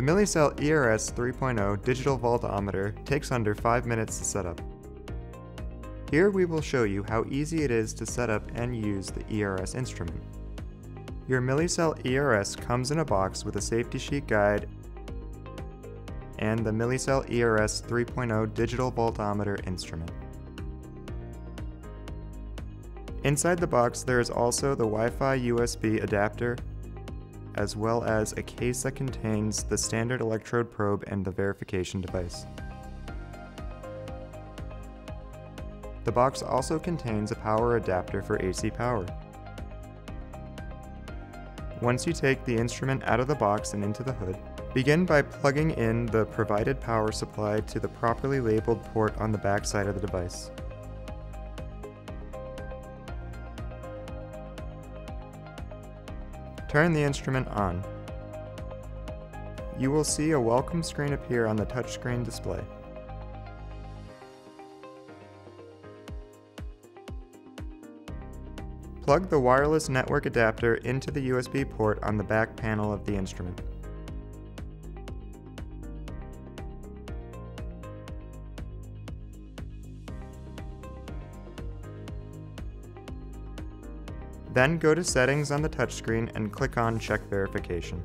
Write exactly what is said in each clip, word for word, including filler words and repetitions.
Millicell E R S three point oh Digital Voltohmmeter takes under five minutes to set up. Here we will show you how easy it is to set up and use the E R S instrument. Your Millicell E R S comes in a box with a safety sheet guide and the Millicell E R S three point oh Digital Voltohmmeter instrument. Inside the box there is also the Wi-Fi U S B adapter, as well as a case that contains the standard electrode probe and the verification device. The box also contains a power adapter for A C power. Once you take the instrument out of the box and into the hood, begin by plugging in the provided power supply to the properly labeled port on the back side of the device. Turn the instrument on. You will see a welcome screen appear on the touchscreen display. Plug the wireless network adapter into the U S B port on the back panel of the instrument. Then go to Settings on the touchscreen and click on Check Verification.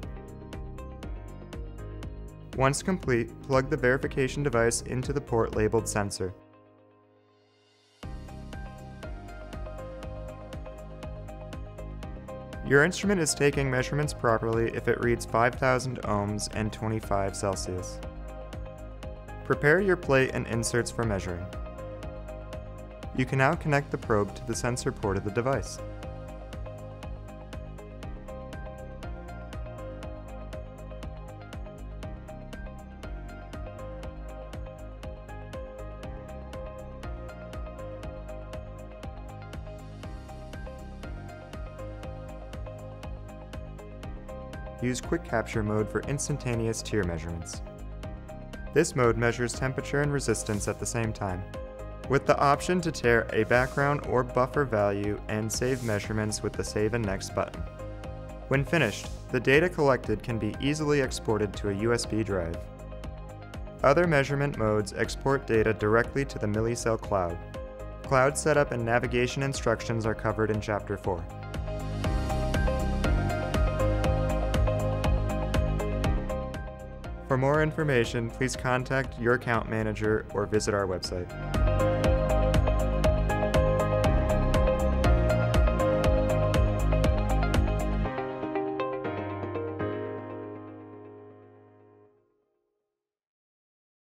Once complete, plug the verification device into the port labeled Sensor. Your instrument is taking measurements properly if it reads five thousand ohms and twenty-five Celsius. Prepare your plate and inserts for measuring. You can now connect the probe to the sensor port of the device. Use Quick Capture mode for instantaneous TEER measurements. This mode measures temperature and resistance at the same time, with the option to tear a background or buffer value and save measurements with the Save and Next button. When finished, the data collected can be easily exported to a U S B drive. Other measurement modes export data directly to the Millicell Cloud. Cloud setup and navigation instructions are covered in Chapter four. For more information, please contact your account manager or visit our website.